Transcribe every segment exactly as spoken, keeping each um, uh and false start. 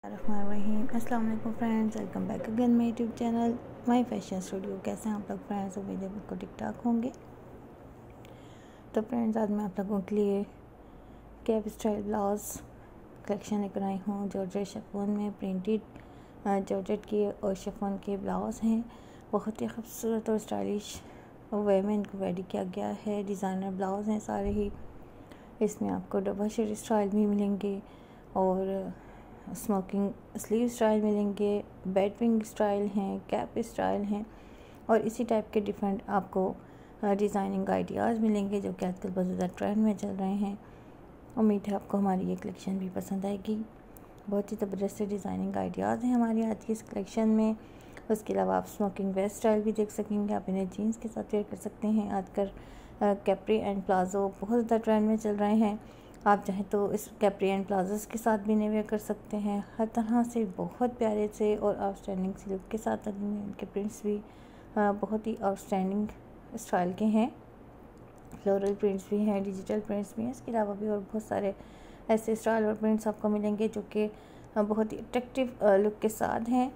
बिस्मिल्लाहिर्रहमानिर्रहीम। अस्सलाम वालेकुम friends, welcome back again my YouTube channel my fashion studio. कैसे हैं आप लोग फ्रेंड्स? उम्मीद है बिल्कुल ठीक ठाक होंगे। तो फ्रेंड्स, आज मैं आप लोगों के लिए कैप स्टाइल ब्लाउज़ कलेक्शन लेकर आई हूँ। जॉर्जेट शिफॉन में प्रिंटेड जॉर्जेट के और शिफॉन के ब्लाउज़ हैं। बहुत ही खूबसूरत और स्टाइलिश वे में इनको रेडी किया गया है। डिज़ाइनर ब्लाउज़ हैं सारे ही। इसमें आपको डबल शेड स्टाइल भी मिलेंगे और स्मोकिंग स्लीव स्टाइल मिलेंगे, बेड विंग स्टाइल हैं, कैप स्टाइल हैं और इसी टाइप के डिफरेंट आपको डिज़ाइनिंग आइडियाज़ मिलेंगे जो कि आजकल बहुत ज़्यादा ट्रेंड में चल रहे हैं। उम्मीद है आपको हमारी ये कलेक्शन भी पसंद आएगी। बहुत ही ज़बरदस्त डिज़ाइनिंग आइडियाज़ हैं हमारी आज की इस कलेक्शन में। उसके अलावा आप स्मोकिंग वेस्ट स्टाइल भी देख सकेंगे। आप इन्हें जीन्स के साथ वेयर कर सकते हैं। आजकल कैप्री एंड प्लाज़ो बहुत ज़्यादा ट्रेंड में चल रहे हैं। आप चाहें तो इस कैप्री एंड प्लाजोस के साथ भी वेयर कर सकते हैं। हर तरह से बहुत प्यारे से और आउटस्टैंडिंग से लुक के साथ इनके प्रिंट्स भी बहुत ही आउटस्टैंडिंग स्टाइल के हैं। फ्लोरल प्रिंट्स भी हैं, डिजिटल प्रिंट्स भी हैं। इसके अलावा भी और बहुत सारे ऐसे स्टाइल और प्रिंट्स आपको मिलेंगे जो कि बहुत ही अट्रैक्टिव लुक के साथ हैं।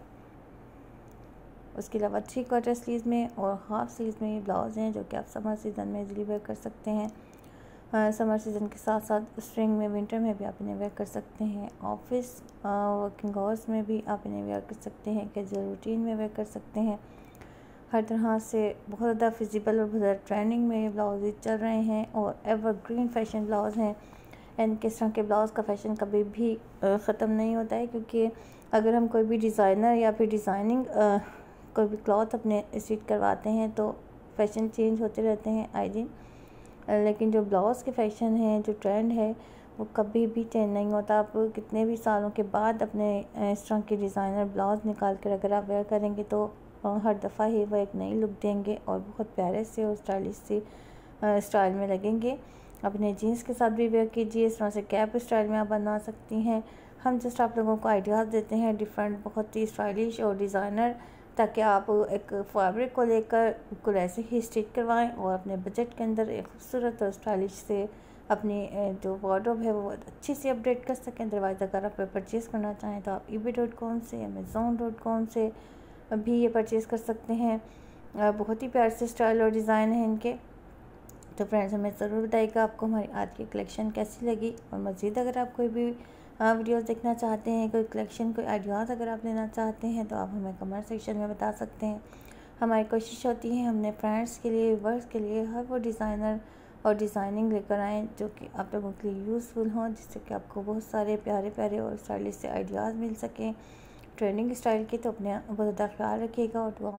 उसके अलावा थ्री क्वार्टर स्लीव्स में और हाफ स्लीव्स में ये ब्लाउज़ हैं जो कि आप समर सीज़न में इजीली वेयर कर सकते हैं। समर सीज़न के साथ साथ स्प्रिंग में, विंटर में भी आप इन्हें वेयर कर सकते हैं। ऑफिस वर्किंग आवर्स में भी आप इन्हें वेयर कर सकते हैं। कैजुअल रूटीन में वेयर कर सकते हैं। हर तरह से बहुत ज़्यादा फिजिबल और बहुत ज़्यादा ट्रेंडिंग में ये ब्लाउज चल रहे हैं और एवरग्रीन फैशन ब्लाउज़ हैं। एंड किस तरह के ब्लाउज़ का फैशन कभी भी ख़त्म नहीं होता है, क्योंकि अगर हम कोई भी डिज़ाइनर या फिर डिज़ाइनिंग कोई भी क्लॉथ अपने स्टिच करवाते हैं तो फैशन चेंज होते रहते हैं आए दिन। लेकिन जो ब्लाउज़ के फैशन है, जो ट्रेंड है, वो कभी भी चेंज नहीं होता। आप कितने भी सालों के बाद अपने इस तरह के डिज़ाइनर ब्लाउज़ निकाल कर अगर आप वेयर करेंगे तो हर दफ़ा ही वो एक नई लुक देंगे और बहुत प्यारे से और स्टाइलिश से स्टाइल में लगेंगे। अपने जीन्स के साथ भी वेयर कीजिए। इस तरह से कैप स्टाइल में आप बनवा सकती हैं। हम जस्ट आप लोगों को आइडियाज़ देते हैं डिफरेंट, बहुत ही स्टाइलिश और डिज़ाइनर, ताकि आप एक फैब्रिक को लेकर बिल्कुल ऐसे ही स्टिच करवाएं और अपने बजट के अंदर एक खूबसूरत और स्टाइलिश से अपनी जो वार्डरोब है वो अच्छी से अपडेट कर सकें। अदरवाइज़ अगर आप परचेज़ करना चाहें तो आप ईबे डॉट कॉम से, अमेज़ोन डॉट कॉम से भी ये परचेज़ कर सकते हैं। बहुत ही प्यार से स्टाइल और डिज़ाइन है इनके। तो फ्रेंड्स, हमें ज़रूर बताइएगा आपको हमारी आज की कलेक्शन कैसी लगी। और मज़ीद अगर आप कोई भी वीडियोस देखना चाहते हैं, कोई कलेक्शन, कोई आइडियाज़ अगर आप लेना चाहते हैं तो आप हमें कमेंट सेक्शन में बता सकते हैं। हमारी कोशिश होती है हमने फ्रेंड्स के लिए, वर्क्स के लिए हर वो डिज़ाइनर और डिज़ाइनिंग लेकर आएँ जो कि आप लोगों के लिए यूज़फुल हों, जिससे कि आपको बहुत सारे प्यारे प्यारे और स्टाइलिश से आइडियाज़ मिल सकें ट्रेंडिंग स्टाइल के। तो अपने बहुत ज़्यादा ख्याल रखिएगा और